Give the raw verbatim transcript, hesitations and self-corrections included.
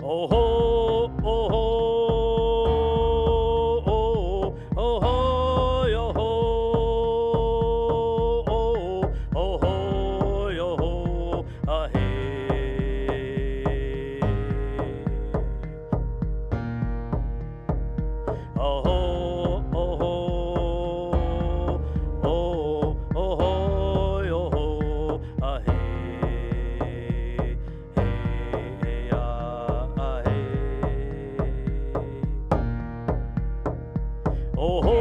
Oh ho, oh ho, oh, oh ho, yo ho, oh, oh ho, yo ho, ah hey. Oh ho, oh ho, oh, oh ho, yo ho, ah hey, hey, ah, ah hey. Oh ho.